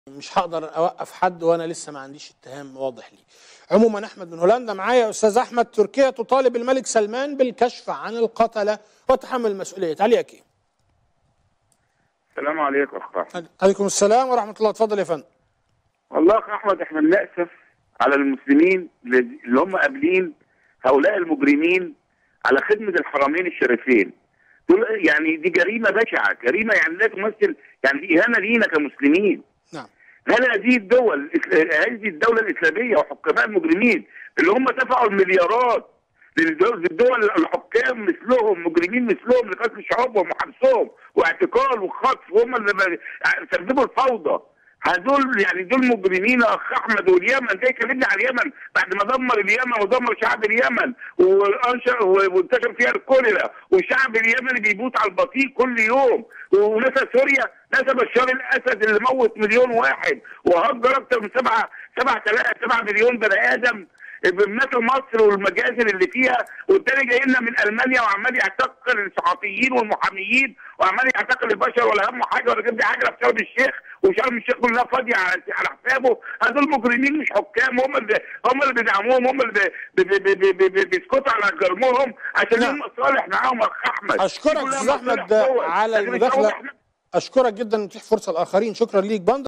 مش هقدر اوقف حد وانا لسه ما عنديش اتهام واضح لي. عموما احمد من هولندا معايا. استاذ احمد، تركيا تطالب الملك سلمان بالكشف عن القتله وتحمل مسؤوليه. عليك ايه؟ السلام عليكم اخ احمد. عليكم السلام ورحمه الله. اتفضل يا فندم. والله اخ احمد، احنا بنأسف على المسلمين اللي هم قابلين هؤلاء المجرمين على خدمه الحرمين الشريفين. دول يعني دي جريمه بشعه، جريمه يعني لا تمثل، يعني دي اهانه لينا كمسلمين. نعم. هل هذه الدوله الاسلاميه وحكامها المجرمين اللي هم دفعوا المليارات للدول الحكام مثلهم، مجرمين مثلهم، لقتل شعوبهم وحبسهم واعتقال وخطف، وهم اللي سببوا الفوضى. هدول يعني دول مجرمين يا اخ احمد. واليمن جاي يكلمني على اليمن بعد ما دمر اليمن ودمر شعب اليمن وانتشر فيها الكوليرا، والشعب اليمني بيموت على البطيء كل يوم. ونسى سوريا، نسى بشار الاسد اللي موت مليون واحد وهجر اكثر من 7 مليون بني ادم بمثل مصر والمجازر اللي فيها، والتاني جاي لنا من المانيا وعمال يعتقل الصحفيين والمحاميين وعمال يعتقل البشر ولا همه حاجه ولا جاب لي حاجه في شرم الشيخ، وشرم الشيخ كلها فاضيه على حسابه. هذول مجرمين مش حكام، هم اللي بيدعموهم، هم اللي بيسكتوا على جرمهم عشان لهم مصالح معاهم يا اخ احمد. اشكرك استاذ احمد على المداخله. اشكرك جدا، نتيح فرصه الاخرين. شكرا ليك.